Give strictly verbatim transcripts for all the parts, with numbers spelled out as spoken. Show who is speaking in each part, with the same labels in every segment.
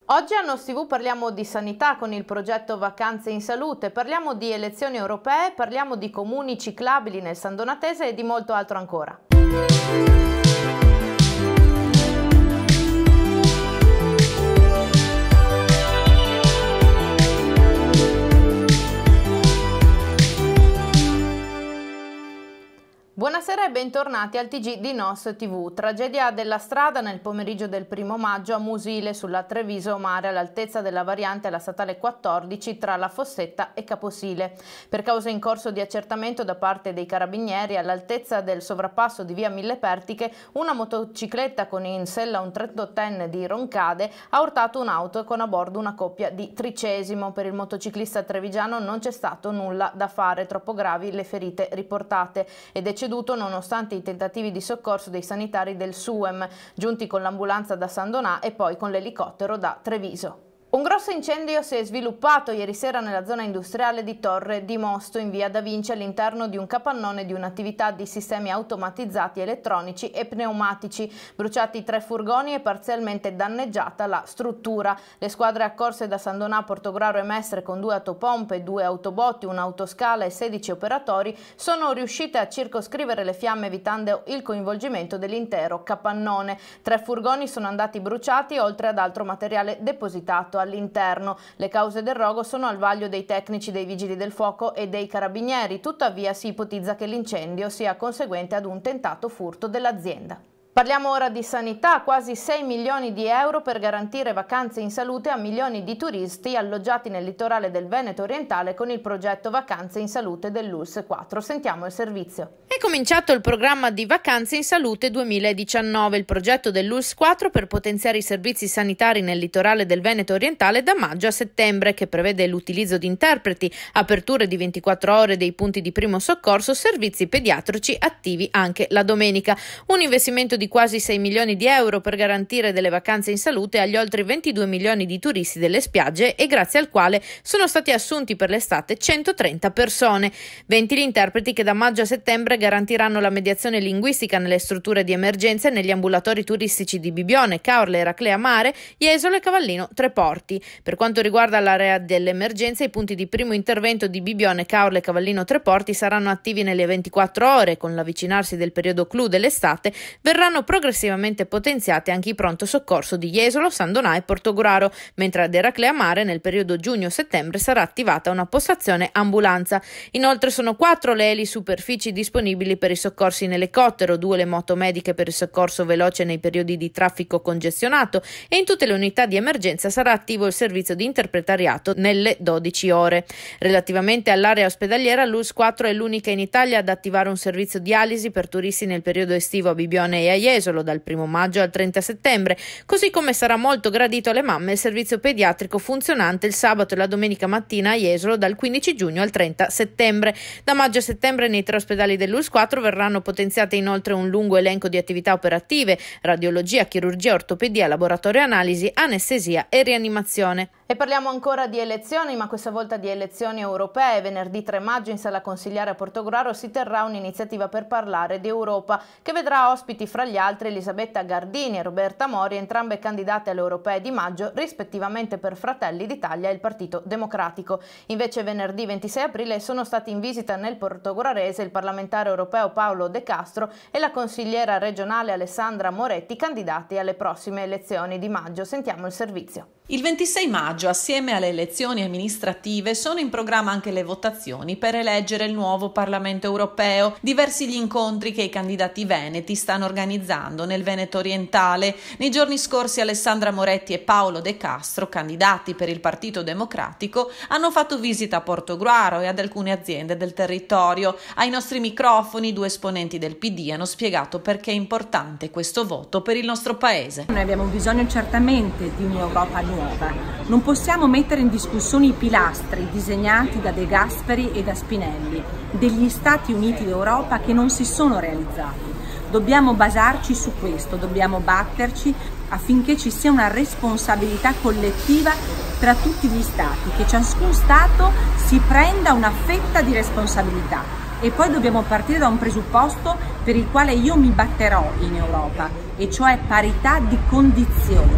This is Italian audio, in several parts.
Speaker 1: Oggi a Nos tivù parliamo di sanità con il progetto Vacanze in Salute, parliamo di elezioni europee, parliamo di comuni ciclabili nel San Donatese e di molto altro ancora. Buonasera e bentornati al T G di Nos tivù. Tragedia della strada nel pomeriggio del primo maggio a Musile sulla Treviso Mare all'altezza della variante alla statale quattordici tra La Fossetta e Caposile. Per causa in corso di accertamento da parte dei carabinieri all'altezza del sovrappasso di via Mille Pertiche, una motocicletta con in sella un trentottenne di Roncade ha urtato un'auto con a bordo una coppia di tricesimo. Per il motociclista trevigiano non c'è stato nulla da fare, troppo gravi le ferite riportate ed è nonostante i tentativi di soccorso dei sanitari del S U E M, giunti con l'ambulanza da San Donà e poi con l'elicottero da Treviso. Un grosso incendio si è sviluppato ieri sera nella zona industriale di Torre di Mosto in via Da Vinci all'interno di un capannone di un'attività di sistemi automatizzati elettronici e pneumatici. Bruciati tre furgoni e parzialmente danneggiata la struttura. Le squadre accorse da San Donà, Portogruaro e Mestre con due autopompe, due autobotti, un'autoscala e sedici operatori sono riuscite a circoscrivere le fiamme evitando il coinvolgimento dell'intero capannone. Tre furgoni sono andati bruciati oltre ad altro materiale depositato all'interno. Le cause del rogo sono al vaglio dei tecnici dei vigili del fuoco e dei carabinieri, tuttavia si ipotizza che l'incendio sia conseguente ad un tentato furto dell'azienda. Parliamo ora di sanità, quasi sei milioni di euro per garantire vacanze in salute a milioni di turisti alloggiati nel litorale del Veneto orientale con il progetto Vacanze in Salute dell'U L S S quattro. Sentiamo il servizio.
Speaker 2: È cominciato il programma di Vacanze in Salute duemiladiciannove, il progetto dell'U L S S quattro per potenziare i servizi sanitari nel litorale del Veneto orientale da maggio a settembre, che prevede l'utilizzo di interpreti, aperture di ventiquattro ore dei punti di primo soccorso, servizi pediatrici attivi anche la domenica. Un investimento di di quasi sei milioni di euro per garantire delle vacanze in salute agli oltre ventidue milioni di turisti delle spiagge e grazie al quale sono stati assunti per l'estate centotrenta persone. venti gli interpreti che da maggio a settembre garantiranno la mediazione linguistica nelle strutture di emergenza e negli ambulatori turistici di Bibione, Caorle, Eraclea Mare, Jesolo e Cavallino Treporti. Per quanto riguarda l'area dell'emergenza, i punti di primo intervento di Bibione, Caorle e Cavallino Treporti saranno attivi nelle ventiquattro ore. Con l'avvicinarsi del periodo clou dell'estate verranno progressivamente potenziati anche i pronto soccorso di Jesolo, San Donà e Portogruaro, mentre ad Eraclea Mare nel periodo giugno-settembre sarà attivata una postazione ambulanza. Inoltre sono quattro le elisuperfici disponibili per i soccorsi in elicottero, due le moto mediche per il soccorso veloce nei periodi di traffico congestionato e in tutte le unità di emergenza sarà attivo il servizio di interpretariato nelle dodici ore. Relativamente all'area ospedaliera, l'U L S S quattro è l'unica in Italia ad attivare un servizio dialisi per turisti nel periodo estivo a Bibione e a Jesolo dal primo maggio al trenta settembre, così come sarà molto gradito alle mamme il servizio pediatrico funzionante il sabato e la domenica mattina a Jesolo dal quindici giugno al trenta settembre. Da maggio a settembre nei tre ospedali dell'U L S S quattro verranno potenziate inoltre un lungo elenco di attività operative: radiologia, chirurgia, ortopedia, laboratorio analisi, anestesia e rianimazione.
Speaker 1: E parliamo ancora di elezioni, ma questa volta di elezioni europee. Venerdì tre maggio in sala consigliare a Portogruaro si terrà un'iniziativa per parlare di Europa, che vedrà ospiti fra gli altri Elisabetta Gardini e Roberta Mori, entrambe candidate alle europee di maggio, rispettivamente per Fratelli d'Italia e il Partito Democratico. Invece venerdì ventisei aprile sono stati in visita nel portoguarese il parlamentare europeo Paolo De Castro e la consigliera regionale Alessandra Moretti, candidati alle prossime elezioni di maggio. Sentiamo il servizio.
Speaker 3: Il ventisei maggio, assieme alle elezioni amministrative, sono in programma anche le votazioni per eleggere il nuovo Parlamento europeo. Diversi gli incontri che i candidati veneti stanno organizzando nel Veneto orientale. Nei giorni scorsi Alessandra Moretti e Paolo De Castro, candidati per il Partito Democratico, hanno fatto visita a Portogruaro e ad alcune aziende del territorio. Ai nostri microfoni due esponenti del P D hanno spiegato perché è importante questo voto per il nostro paese.
Speaker 4: Noi abbiamo bisogno certamente di un'Europa nuova. Non possiamo mettere in discussione i pilastri disegnati da De Gasperi e da Spinelli, degli Stati Uniti d'Europa che non si sono realizzati. Dobbiamo basarci su questo, dobbiamo batterci affinché ci sia una responsabilità collettiva tra tutti gli Stati, che ciascun Stato si prenda una fetta di responsabilità. E poi dobbiamo partire da un presupposto per il quale io mi batterò in Europa, e cioè parità di condizioni.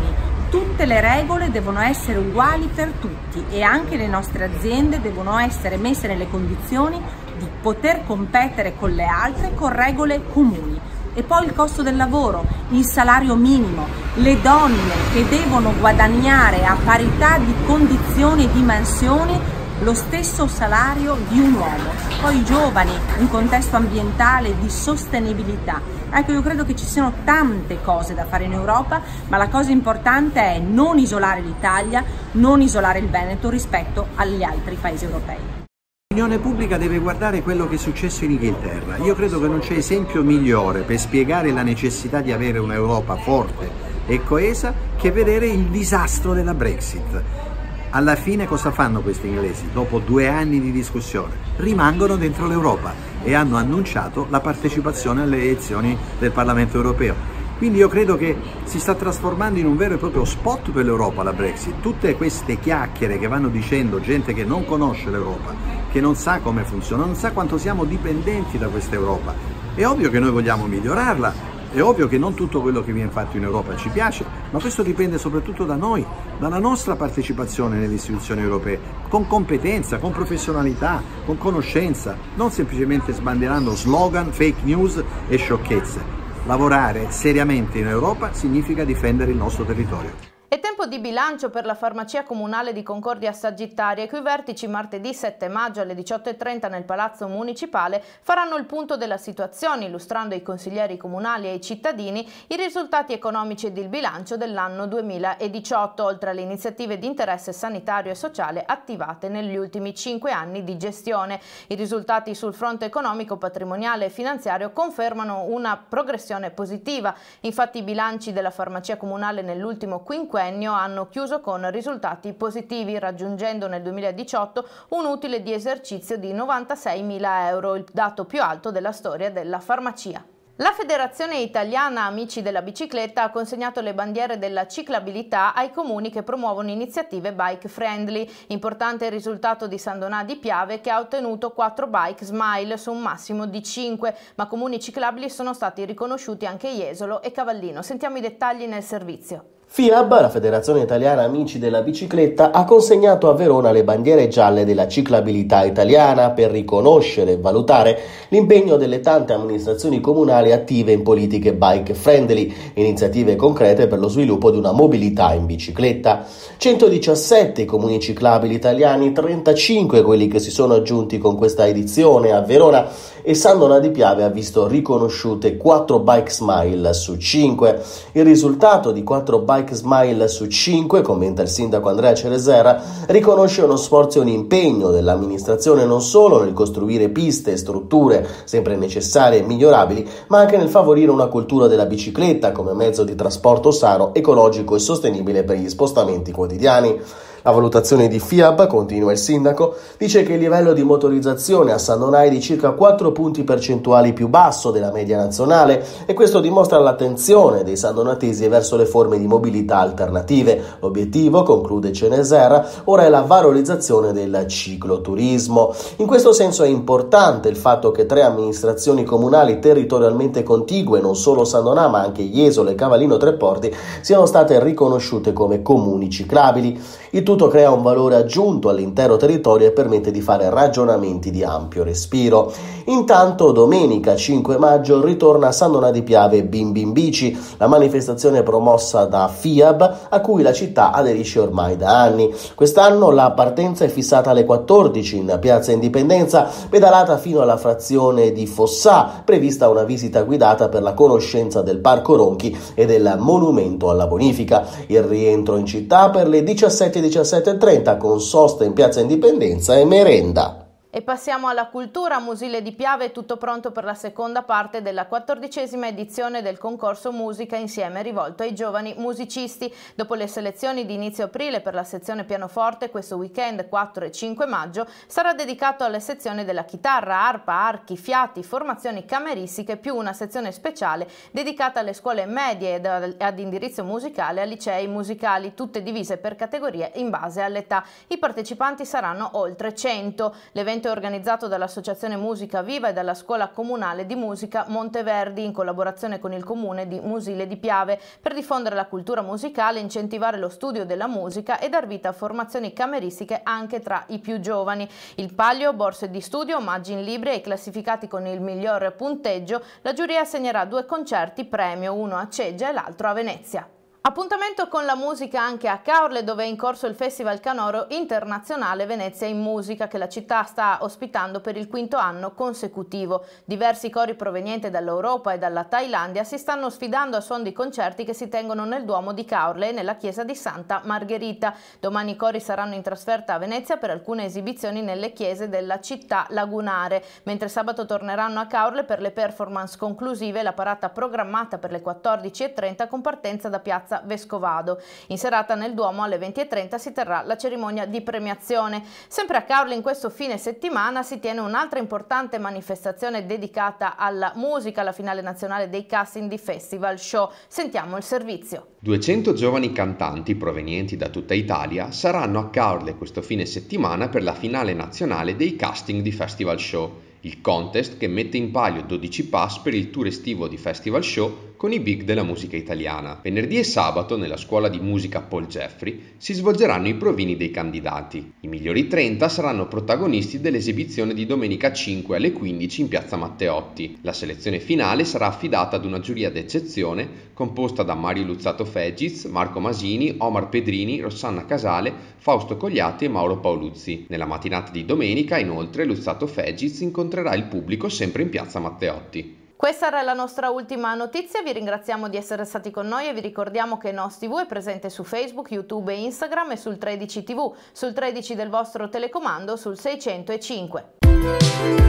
Speaker 4: Tutte le regole devono essere uguali per tutti e anche le nostre aziende devono essere messe nelle condizioni di poter competere con le altre con regole comuni. E poi il costo del lavoro, il salario minimo, le donne che devono guadagnare a parità di condizioni e di mansioni lo stesso salario di un uomo. Poi i giovani, un contesto ambientale di sostenibilità. Ecco, io credo che ci siano tante cose da fare in Europa, ma la cosa importante è non isolare l'Italia, non isolare il Veneto rispetto agli altri paesi europei.
Speaker 5: L'opinione pubblica deve guardare quello che è successo in Inghilterra. Io credo che non c'è esempio migliore per spiegare la necessità di avere un'Europa forte e coesa che vedere il disastro della Brexit. Alla fine cosa fanno questi inglesi? Dopo due anni di discussione rimangono dentro l'Europa e hanno annunciato la partecipazione alle elezioni del Parlamento europeo. Quindi io credo che si sta trasformando in un vero e proprio spot per l'Europa la Brexit. Tutte queste chiacchiere che vanno dicendo gente che non conosce l'Europa, che non sa come funziona, non sa quanto siamo dipendenti da questa Europa. È ovvio che noi vogliamo migliorarla, è ovvio che non tutto quello che viene fatto in Europa ci piace, ma questo dipende soprattutto da noi, dalla nostra partecipazione nelle istituzioni europee, con competenza, con professionalità, con conoscenza, non semplicemente sbandierando slogan, fake news e sciocchezze. Lavorare seriamente in Europa significa difendere il nostro territorio.
Speaker 1: È tempo di bilancio per la farmacia comunale di Concordia Sagittaria, i cui vertici martedì sette maggio alle diciotto e trenta nel Palazzo Municipale faranno il punto della situazione, illustrando ai consiglieri comunali e ai cittadini i risultati economici ed il bilancio dell'anno duemiladiciotto, oltre alle iniziative di interesse sanitario e sociale attivate negli ultimi cinque anni di gestione. I risultati sul fronte economico, patrimoniale e finanziario confermano una progressione positiva. Infatti i bilanci della farmacia comunale nell'ultimo quinquennio hanno chiuso con risultati positivi, raggiungendo nel duemiladiciotto un utile di esercizio di novantaseimila euro, il dato più alto della storia della farmacia. La Federazione Italiana Amici della Bicicletta ha consegnato le bandiere della ciclabilità ai comuni che promuovono iniziative bike friendly. Importante il risultato di San Donà di Piave, che ha ottenuto quattro bike smile su un massimo di cinque, ma comuni ciclabili sono stati riconosciuti anche Jesolo e Cavallino. Sentiamo i dettagli nel servizio.
Speaker 6: FIAB, la Federazione Italiana Amici della Bicicletta, ha consegnato a Verona le bandiere gialle della ciclabilità italiana per riconoscere e valutare l'impegno delle tante amministrazioni comunali attive in politiche bike friendly, iniziative concrete per lo sviluppo di una mobilità in bicicletta. centodiciassette i comuni ciclabili italiani, trentacinque quelli che si sono aggiunti con questa edizione a Verona, e San Donà di Piave ha visto riconosciute quattro bike smile su cinque. Il risultato di quattro bike smile su cinque, commenta il sindaco Andrea Ceresera, riconosce uno sforzo e un impegno dell'amministrazione non solo nel costruire piste e strutture sempre necessarie e migliorabili, ma anche nel favorire una cultura della bicicletta come mezzo di trasporto sano, ecologico e sostenibile per gli spostamenti quotidiani. La valutazione di FIAB, continua il sindaco, dice che il livello di motorizzazione a San Donà è di circa quattro punti percentuali più basso della media nazionale, e questo dimostra l'attenzione dei sandonatesi verso le forme di mobilità alternative. L'obiettivo, conclude Cenesera, ora è la valorizzazione del cicloturismo. In questo senso è importante il fatto che tre amministrazioni comunali territorialmente contigue, non solo San Donà ma anche Jesolo e Cavallino Treporti, siano state riconosciute come comuni ciclabili. Il tutto crea un valore aggiunto all'intero territorio e permette di fare ragionamenti di ampio respiro. Intanto domenica cinque maggio ritorna a San Donà di Piave Bimbi in Bici, la manifestazione promossa da FIAB a cui la città aderisce ormai da anni. Quest'anno la partenza è fissata alle quattordici in Piazza Indipendenza, pedalata fino alla frazione di Fossà, prevista una visita guidata per la conoscenza del Parco Ronchi e del Monumento alla Bonifica. Il rientro in città per le diciassette diciassette e trenta con sosta in Piazza Indipendenza e merenda.
Speaker 1: E passiamo alla cultura. Musile di Piave è tutto pronto per la seconda parte della quattordicesima edizione del concorso Musica Insieme, rivolto ai giovani musicisti. Dopo le selezioni di inizio aprile per la sezione pianoforte, questo weekend quattro e cinque maggio sarà dedicato alle sezioni della chitarra, arpa, archi, fiati, formazioni cameristiche, più una sezione speciale dedicata alle scuole medie ed ad indirizzo musicale a licei musicali, tutte divise per categorie in base all'età. I partecipanti saranno oltre cento. L'evento L'evento è organizzato dall'Associazione Musica Viva e dalla Scuola Comunale di Musica Monteverdi in collaborazione con il Comune di Musile di Piave per diffondere la cultura musicale, incentivare lo studio della musica e dar vita a formazioni cameristiche anche tra i più giovani. Il palio, borse di studio, omaggi in libri e classificati con il miglior punteggio, la giuria assegnerà due concerti premio, uno a Ceggia e l'altro a Venezia. Appuntamento con la musica anche a Caorle, dove è in corso il Festival Canoro Internazionale Venezia in Musica, che la città sta ospitando per il quinto anno consecutivo. Diversi cori provenienti dall'Europa e dalla Thailandia si stanno sfidando a suon di concerti che si tengono nel Duomo di Caorle e nella chiesa di Santa Margherita. Domani i cori saranno in trasferta a Venezia per alcune esibizioni nelle chiese della città lagunare, mentre sabato torneranno a Caorle per le performance conclusive e la parata programmata per le quattordici e trenta con partenza da piazza Vescovado. In serata nel Duomo alle venti e trenta si terrà la cerimonia di premiazione. Sempre a Caorle in questo fine settimana si tiene un'altra importante manifestazione dedicata alla musica, la finale nazionale dei casting di Festival Show. Sentiamo il servizio.
Speaker 7: duecento giovani cantanti provenienti da tutta Italia saranno a Caorle questo fine settimana per la finale nazionale dei casting di Festival Show, il contest che mette in palio dodici pass per il tour estivo di Festival Show con i big della musica italiana. Venerdì e sabato nella scuola di musica Paul Jeffrey si svolgeranno i provini dei candidati. I migliori trenta saranno protagonisti dell'esibizione di domenica cinque alle quindici in piazza Matteotti. La selezione finale sarà affidata ad una giuria d'eccezione composta da Mario Luzzato Fegiz, Marco Masini, Omar Pedrini, Rossana Casale, Fausto Cogliatti e Mauro Paoluzzi. Nella mattinata di domenica, inoltre, Luzzato Fegiz incontrerà il pubblico sempre in piazza Matteotti.
Speaker 1: Questa era la nostra ultima notizia, vi ringraziamo di essere stati con noi e vi ricordiamo che Nos tivù è presente su Facebook, YouTube e Instagram e sul tredici tivù, sul tredici del vostro telecomando, sul seicentocinque.